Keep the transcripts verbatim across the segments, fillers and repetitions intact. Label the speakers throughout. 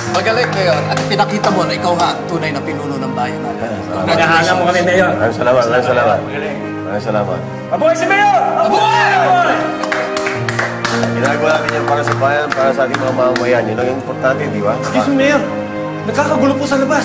Speaker 1: Magaling, Mayor. At pinakita mo na ikaw nga tunay na pinuno ng bayan natin.
Speaker 2: Naghahanap mo kami, Mayor.
Speaker 3: Maraming salamat, maraming salamat. Maraming salamat.
Speaker 2: Mabuhay si Mayor! Mabuhay!
Speaker 3: Ginagawa natin yan para sa bayan, para sa ating mga mamamayan. Yun ang importante, di ba?
Speaker 2: Excuse me, Mayor. Nagkakagulo po sa labas.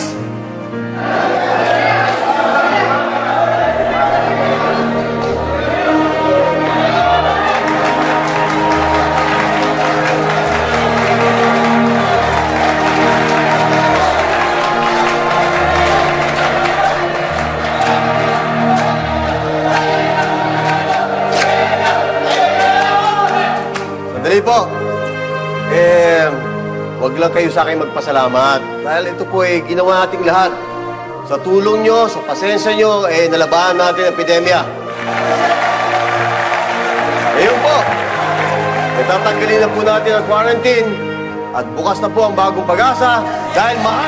Speaker 3: Sandali po. Eh, wag lang kayo sa akin magpasalamat. Dahil ito po eh, ginawa nating lahat. Sa tulong nyo, sa pasensya nyo, eh, nalabanan natin ang epidemya. Ayun po. Itatanggalin na po natin ang quarantine. At bukas na po ang bagong pag-asa dahil mahal.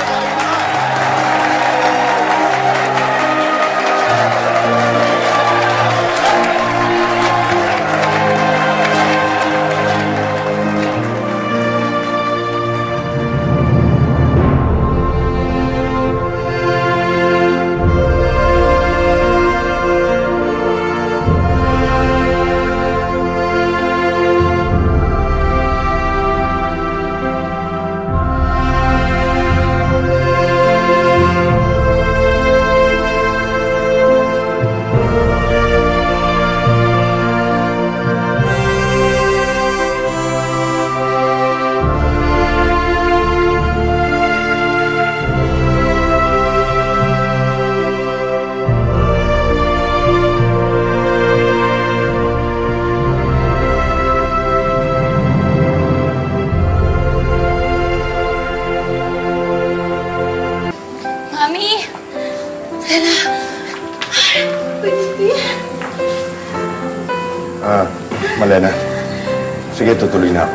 Speaker 4: Ah, Malena. Sige, tutuloy na ako.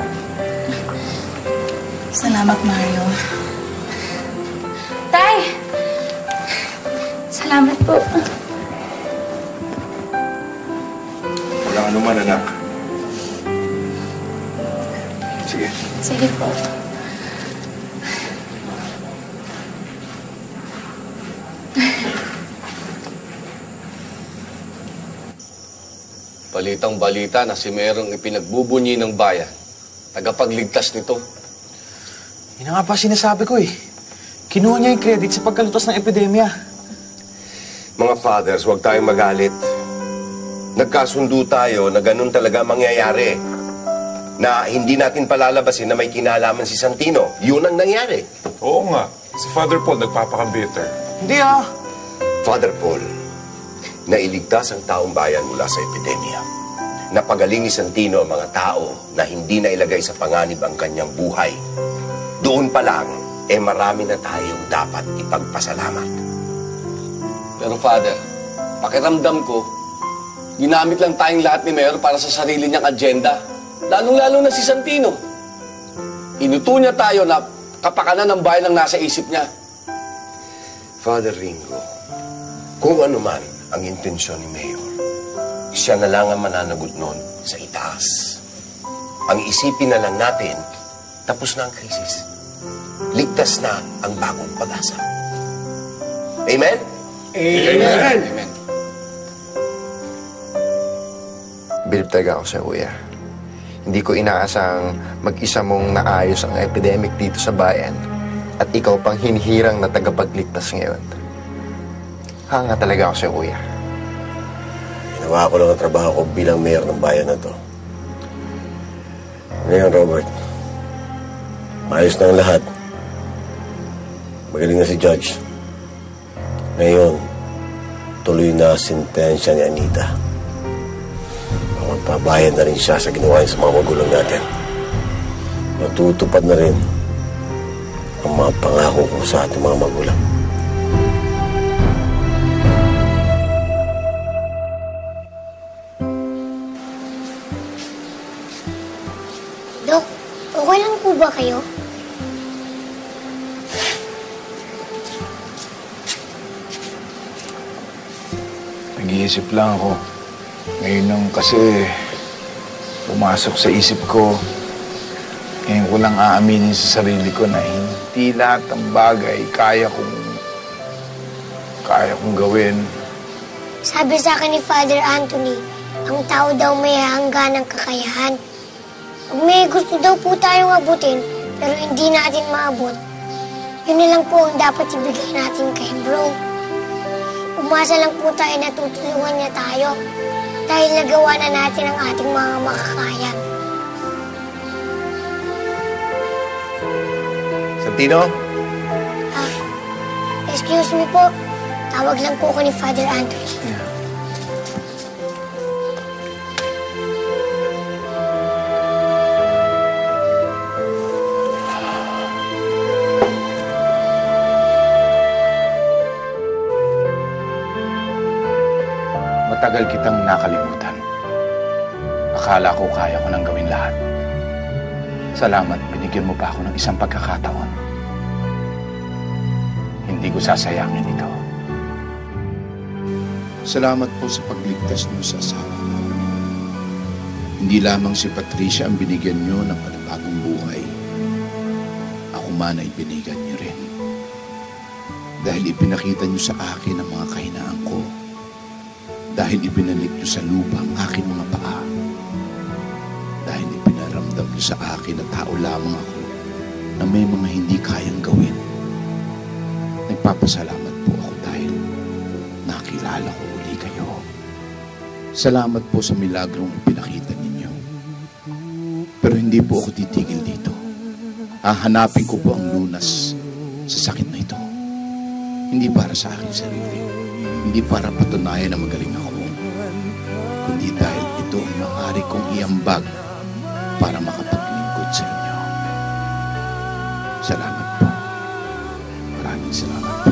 Speaker 5: Salamat, Mario. Tay! Salamat po.
Speaker 4: Walang anuman, anak. Sige.
Speaker 5: Sige po.
Speaker 1: Balitang-balita na si Merong ipinagbubunyi ng bayan. Tagapagligtas nito.
Speaker 6: Yun nga pa sinasabi ko eh. Kinuha niya yung credit sa pagkalutas ng epidemya.
Speaker 3: Mga fathers, huwag tayong magalit. Nagkasundo tayo na ganun talaga mangyayari. Na hindi natin palalabasin na may kinalaman si Santino. Yun ang nangyari.
Speaker 4: Oo nga. Si Father Paul nagpapaka-bitter.
Speaker 6: Hindi ah.
Speaker 3: Father Paul, nailigtas ang taong bayan mula sa epidemya. Napagaling ni Santino ang mga tao na hindi na ilagay sa panganib ang kanyang buhay. Doon pa lang, eh marami na tayong dapat ipagpasalamat.
Speaker 1: Pero Father, pakiramdam ko, ginamit lang tayong lahat ni Mayor para sa sarili niyang agenda. Lalong-lalo na si Santino. Inuto niya tayo na kapakanan ng bayan ang nasa isip niya.
Speaker 3: Father Ringo, kung ano man ang intensyon ni Mayor, siya na lang ang mananagot nun sa itaas. Ang isipin na lang natin, tapos na ang krisis. Ligtas na ang bagong pag-asa. Amen?
Speaker 1: Amen. Amen.
Speaker 7: Bilib talaga ako sa kuya. Hindi ko inaasang mag-isa mong naayos ang epidemic dito sa bayan at ikaw pang hinihirang na tagapagligtas ngayon. Hanga talaga ako sa kuya.
Speaker 3: Ginawa ko lang ang trabaho ko bilang mayor ng bayan na to. Ngayon, Robert, maayos na ang lahat. Magaling na si Judge. Ngayon, tuloy na sentensya ni Anita. Magpabayad na rin siya sa ginawa niya sa mga magulang natin. Matutupad na rin ang mga pangako ko sa ating mga magulang.
Speaker 8: Dok, okay lang po ba kayo?
Speaker 4: Nag-iisip lang ako. Ngayon lang kasi pumasok sa isip ko ngayong ko lang aaminin sa sarili ko na hindi lahat ng bagay kaya kong kaya kong gawin.
Speaker 8: Sabi sa akin ni Father Anthony, ang tao daw may hangganang kakayahan. Pag may gusto daw po tayong abutin, pero hindi natin maabot, yun na lang po ang dapat ibigay natin kay bro. Umasa lang po tayo na tutulungan niya tayo dahil nagawa na natin ang ating mga makakaya.
Speaker 3: Santino?
Speaker 8: Ah, excuse me po. Tawag lang po ko ni Father Anthony.
Speaker 4: Yeah. Matagal kitang nakalimutan. Akala ko kaya ko nang gawin lahat. Salamat, binigyan mo pa ako ng isang pagkakataon. Hindi ko sasayangin ito.
Speaker 5: Salamat po sa pagligtas niyo sa asawa ko. Hindi lamang si Patricia ang binigyan niyo ng panibagong buhay. Ako man ay binigyan niyo rin. Dahil ipinakita niyo sa akin ang mga kahinaan ko. Dahil ibinalik niyo sa lupa ang aking mga paa. Dahil ipinaramdam niyo sa akin na tao lamang ako na may mga hindi kayang gawin. Nagpapasalamat po ako dahil nakilala ko uli kayo. Salamat po sa milagrong pinakita ninyo. Pero hindi po ako titigil dito. Hahanapin ko po ang lunas sa sakit na ito. Hindi para sa aking sarili. Hindi para patunayan na magaling ako. Kundi dahil ito ang maaari kong iambag para makapaglingkod sa inyo. Salamat po. Maraming salamat po.